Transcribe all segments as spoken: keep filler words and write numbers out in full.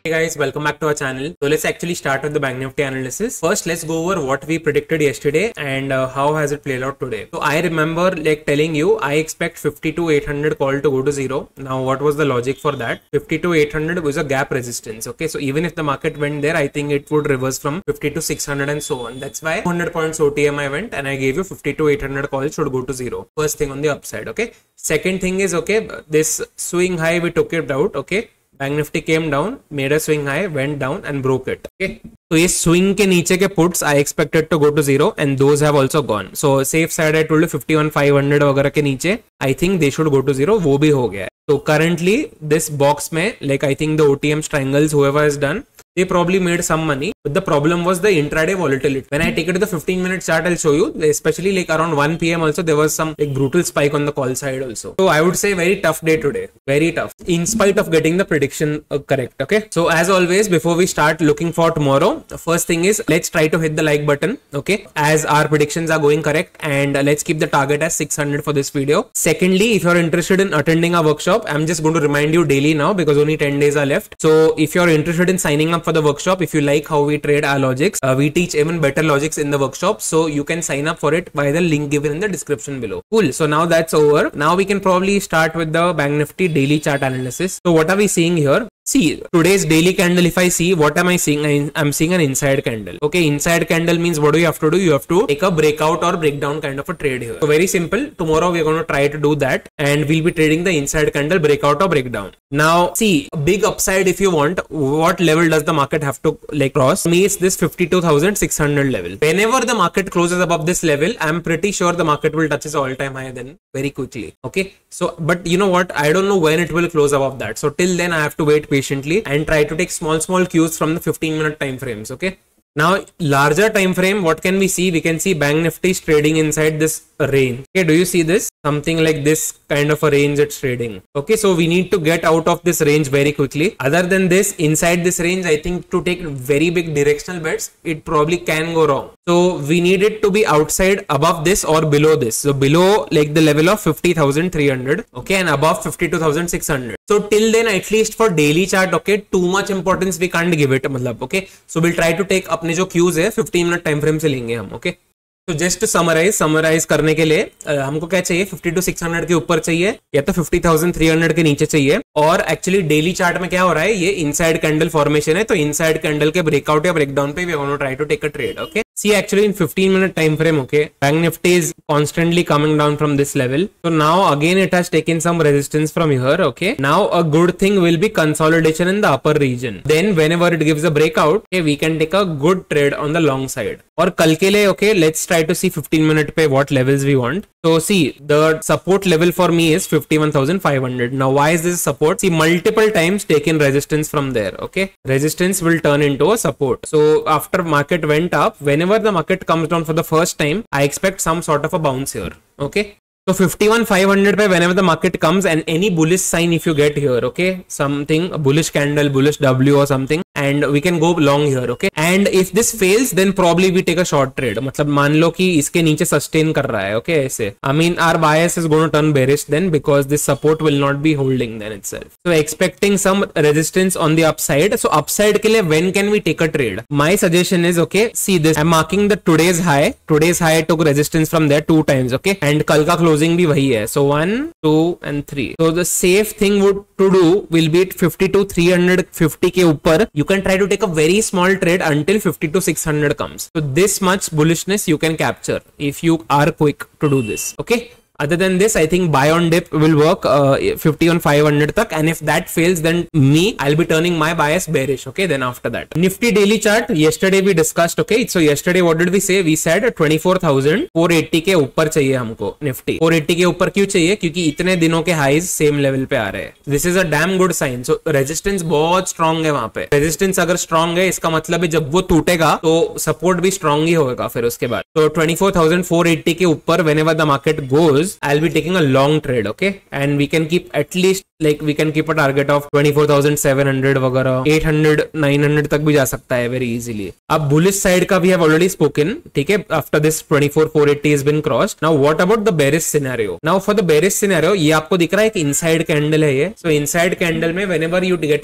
Hey guys, welcome back to our channel. So let's actually start with the Bank Nifty analysis. First, let's go over what we predicted yesterday and uh, how has it played out today. So I remember like telling you I expect fifty-two eight hundred call to go to zero. Now what was the logic for that? fifty-two eight hundred was a gap resistance. Okay, so even if the market went there, I think it would reverse from fifty-two six hundred and so on. That's why two hundred points O T M I went and I gave you fifty-two eight hundred call should go to zero. First thing on the upside. Okay. Second thing is okay, this swing high we took it out. Okay. Bank Nifty came down, made a swing high, went down and broke it. Okay. So ये swing के नीचे के puts I expected to go to zero and those have also gone. So safe side I told you fifty-one five hundred वगैरह के नीचे I think they should go to zero. वो भी हो गया है. So currently this box में like I think the O T M strangles whoever has done, they probably made some money, but the problem was the intraday volatility. When I take it to the fifteen minute chart, I'll show you, especially like around one P M also, there was some like brutal spike on the call side also. So I would say very tough day today, very tough, in spite of getting the prediction uh, correct. Okay. So as always, before we start looking for tomorrow, the first thing is let's try to hit the like button. Okay. As our predictions are going correct, and uh, let's keep the target as six hundred for this video. Secondly, if you're interested in attending our workshop, I'm just going to remind you daily now because only ten days are left. So if you're interested in signing up for the workshop, if you like how we trade our logics, uh, we teach even better logics in the workshop, so you can sign up for it by the link given in the description below. Cool. So now that's over. Now we can probably start with the Bank Nifty daily chart analysis. So what are we seeing here? See, today's daily candle, if I see, what am I seeing? I'm seeing an inside candle. Okay, inside candle means what do you have to do? You have to take a breakout or breakdown kind of a trade here. So very simple. Tomorrow we're going to try to do that and we'll be trading the inside candle breakout or breakdown. Now, see, a big upside if you want, what level does the market have to like cross? For me, it's this fifty-two thousand six hundred level. Whenever the market closes above this level, I'm pretty sure the market will touch its all-time high then very quickly. Okay, so, but you know what? I don't know when it will close above that. So till then I have to wait patiently and try to take small small cues from the fifteen minute time frames. Okay, now larger time frame, what can we see? We can see Bank Nifty is trading inside this range. Okay, do you see this? Something like this kind of a range it's trading. Okay, so we need to get out of this range very quickly. Other than this, inside this range, I think to take very big directional bets, it probably can go wrong. So we need it to be outside above this or below this. So below like the level of fifty thousand three hundred. Okay, and above fifty-two thousand six hundred. So till then, at least for daily chart, okay, too much importance we can't give it. Matlab, okay, so we'll try to take अपने जो cues है fifteen minute time frame से लेंगे हम. Okay. तो just to summarise summarise करने के लिए हमको क्या चाहिए? फिफ्टी टू सिक्स हंड्रेड के ऊपर चाहिए या तो फिफ्टी थाउजेंड थ्री हंड्रेड के नीचे चाहिए. और एक्चुअली डेली चार्ट में क्या हो रहा है? ये इनसाइड कैंडल फॉर्मेशन है, तो इनसाइड कैंडल के ब्रेकआउट या ब्रेकडाउन पे we are going to try to take a trade. Okay, see actually in fifteen minute time frame, okay, Bank Nifty is constantly coming down from this level. So now again it has taken some resistance from here. Okay, now a good thing will be consolidation in the upper region. Then whenever it gives a breakout, okay, we can take a good trade on the long side. और कल के लिए, okay, let's try to see fifteen minute पे what levels we want. So see, the support level for me is fifty-one thousand five hundred. Now why is this support? See, multiple times taken resistance from there. Okay, resistance will turn into a support. So after market went up, whenever the market comes down for the first time, I expect some sort of a bounce here. Okay, so fifty-one five hundred पे whenever the market comes and any bullish sign if you get here, okay, something a bullish candle, bullish W or something, and we can go long here. Okay, and if this fails, then probably we take a short trade. मतलब मान लो कि इसके नीचे sustain कर रहा है. Okay, ऐसे I mean our bias is going to turn bearish then because this support will not be holding then itself. So expecting some resistance on the upside. So upside के लिए when can we take a trade? My suggestion is, okay, see this, I'm marking the today's high. Today's high took resistance from there two times. Okay, and कल का closing भी वही है. So one, two and three. So the safe thing would to do will be at fifty-two three fifty के ऊपर. You can try to take a very small trade until fifty-two six hundred comes. So this much bullishness you can capture if you are quick to do this. Okay. Other than this, I think buy on dip will work uh, fifty-one five hundred tak, and if that fails, then me, I'll be turning my bias bearish. Okay, then after that, Nifty daily chart. Yesterday we discussed. Okay, so yesterday what did we say? We said twenty-four thousand four eighty के ऊपर चाहिए हमको Nifty. four eighty के ऊपर क्यों चाहिए? क्योंकि इतने दिनों के highs same level पे आ रहे हैं. This is a damn good sign. So resistance बहुत strong है वहाँ पे. Resistance अगर strong है, इसका मतलब है जब वो टूटेगा तो support भी strong ही होगा फिर उसके बाद. So twenty-four thousand four eighty के ऊपर whenever the market goes, I'll be taking a long trade. Okay, and we can keep at least like we can keep a target of twenty-four thousand seven hundred वगैरह, eight hundred nine hundred तक भी जा सकता है very easily. अब bullish side का we have already spoken. ठीक है, after this twenty-four four eighty has been crossed. Now what about the bearish scenario? Now for the bearish scenario, ये आपको दिख रहा है कि inside candle है ये. So inside candle में whenever you get a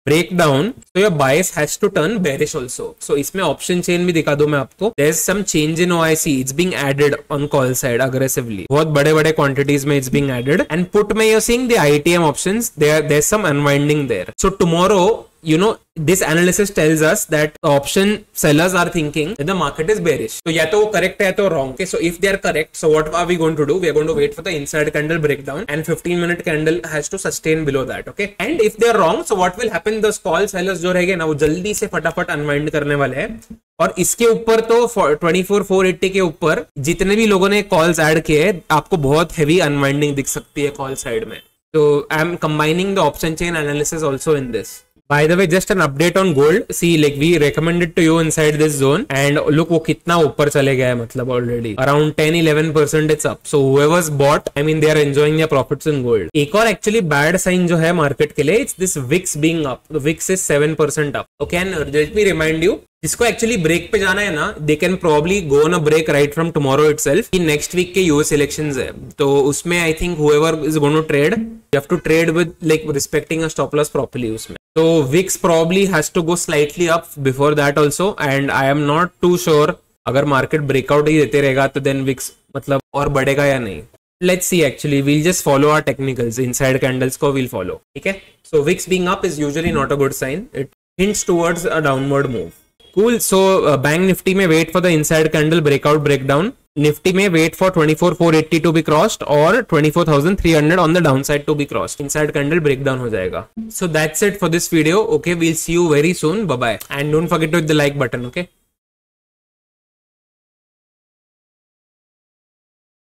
breakdown, so your bias has to turn bearish also. So इसमें option chain भी दिखा दूं मैं आपको. There's some change in O I C. It's being added on call side aggressively. बहुत बड़े बड़े quantities में it's being added. And put में you're seeing the I T M options. There there's some unwinding there. So tomorrow, you know, this analysis tells us that option sellers are thinking that the market is bearish. So या तो वो correct है या तो wrong. Okay, so if they are correct, so what are we going to do? We are going to wait for the inside candle breakdown, and fifteen minute candle has to sustain below that. Okay, and if they are wrong, so what will happen? Those call sellers जो रहेंगे ना, वो जल्दी से फटाफट unwind करने वाले हैं. और इसके ऊपर तो ट्वेंटी फोर फोर एटी के ऊपर जितने भी लोगों ने कॉल्स ऐड किए, आपको बहुत हेवी अनवाइंडिंग दिख सकती है कॉल साइड में. तो I am combining the option chain analysis also in this. By the way, just an update on gold. See, like we recommended to you inside this zone, and look वो कितना ऊपर चले गया है, मतलब already around ten eleven percent it's up. So whoever's bought, I mean they are enjoying their profits in gold. एक और actually bad sign जो है market के लिए, it's this V I X being up. The V I X is seven percent up. Okay, and let me remind you, जिसको actually break पे जाना है ना, they can probably go on a break right from tomorrow itself. कि next week के US elections है, तो उसमें I think whoever is going to trade, you have to trade with like respecting a stop loss properly उसमें. तो V I X probably has to go slightly up before that also, and I am not too sure अगर market breakout ही देते रहेगा तो then V I X मतलब और बढ़ेगा या नहीं. Let's see, actually we'll just follow our technicals. Inside candles को we'll follow. ठीक है, so V I X being up is usually not a good sign. It hints towards a downward move. Cool. So uh, Bank Nifty में wait for the inside candle breakout breakdown. Nifty में wait for twenty four four eighty to be crossed or twenty four thousand three hundred on the downside to be crossed. Inside candle breakdown हो जाएगा. So that's it for this video. Okay, we'll see you very soon. Bye bye. And don't forget to hit the like button. Okay.